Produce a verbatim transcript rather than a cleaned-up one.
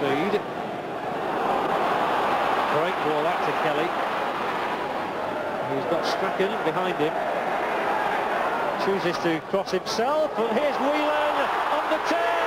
speed. Great ball that to Kelly. He's got Strachan behind him. Chooses to cross himself, and here's Whelan on the turn.